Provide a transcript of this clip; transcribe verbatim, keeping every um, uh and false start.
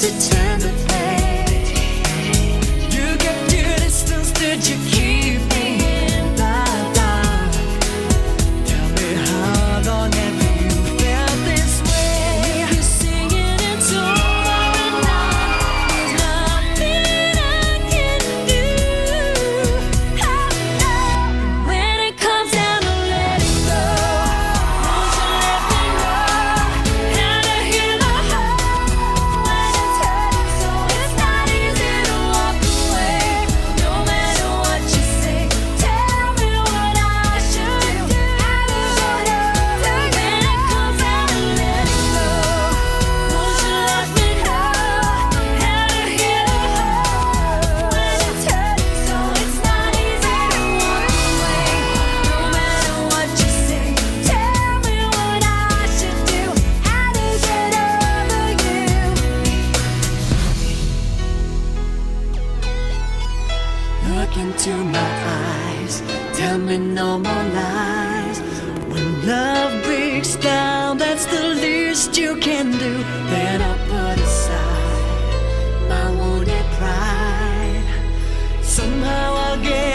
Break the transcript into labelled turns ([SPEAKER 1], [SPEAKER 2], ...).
[SPEAKER 1] pretend to play. You kept your distance, did you keep me in the dark? Tell me, how long have you felt this way? If you're singing it's over and now, there's nothing I can do. Oh, oh. When it comes down to letting go, won't you let me know how to heal the hurt when it's hurting so it's not easy to walk away. No matter what you say, tell me what I should do. I lose your love when it comes down to letting go. Won't you let me know how to heal the hurt when it's hurting so it's not easy to walk away. No matter what you say, tell me what I should do. How to get over you. Look into my eyes, tell me no more lies. When love breaks down, that's the least you can do. Then I'll put aside my wounded pride. Somehow I'll get